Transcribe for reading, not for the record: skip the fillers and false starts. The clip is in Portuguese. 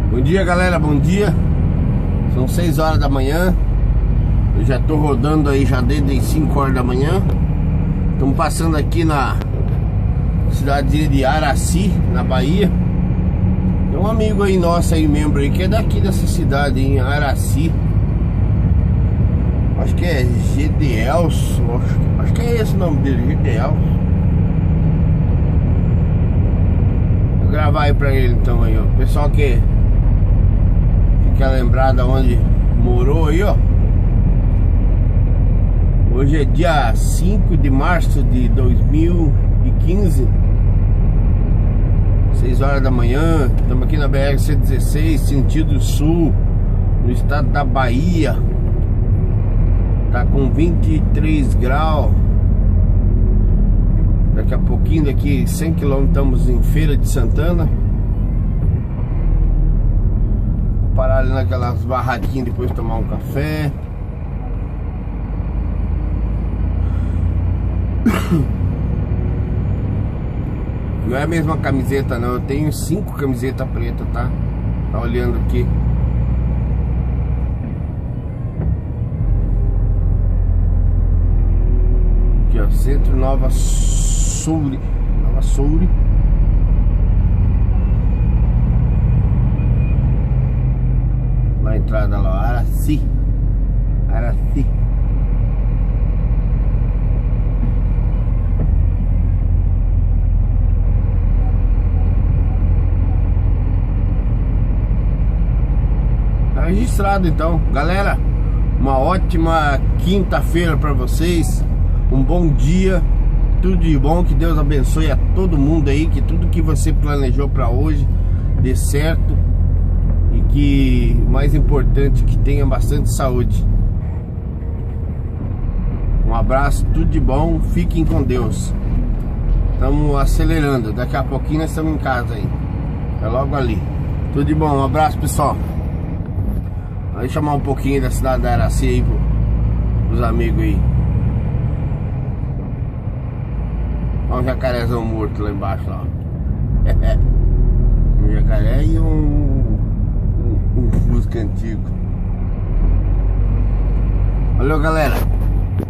Bom dia, galera, bom dia. São 6 horas da manhã. Eu já tô rodando aí já desde 5 horas da manhã. Estamos passando aqui na cidade de Araci, na Bahia. Tem um amigo aí nosso aí, membro aí, que é daqui dessa cidade, em Araci. Acho que é Gedelson. Acho que é esse o nome dele, Gedelson. Vou gravar aí pra ele então aí, ó. Pessoal que quer lembrar de onde morou aí, ó. Hoje é dia 5 de março de 2015, 6 horas da manhã. Estamos aqui na BR-116, sentido sul, no estado da Bahia. Tá com 23 graus. Daqui a pouquinho, daqui 100 km, estamos em Feira de Santana. Parar ali naquelas barraquinhas, depois tomar um café. Não é a mesma camiseta não, eu tenho 5 camisetas pretas, tá? Tá olhando aqui. Aqui, ó, Centro Nova Soure. Nova Soure. A entrada lá, Araci. Araci. Tá registrado então, galera. Uma ótima quinta-feira para vocês. Um bom dia, tudo de bom, que Deus abençoe a todo mundo aí, que tudo que você planejou para hoje dê certo. E que, mais importante, que tenha bastante saúde. Um abraço, tudo de bom, fiquem com Deus. Estamos acelerando, daqui a pouquinho nós estamos em casa aí. É logo ali. Tudo de bom, um abraço, pessoal. Vamos chamar um pouquinho da cidade da Araci aí pros amigos aí. Olha um jacarezão morto lá embaixo, ó. Um jacaré e um Fusca antigo. Valeu, galera.